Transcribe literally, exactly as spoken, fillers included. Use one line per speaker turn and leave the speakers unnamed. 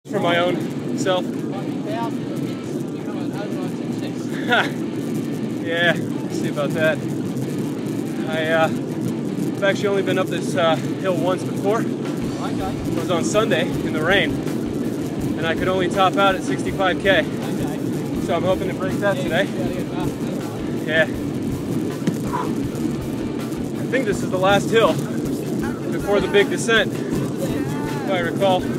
For my own self. Yeah, let's see about that. I, uh, I've actually only been up this uh, hill once before. It was on Sunday in the rain, and I could only top out at sixty-five K. So I'm hoping to break that today. Yeah. I think this is the last hill before the big descent, if I recall.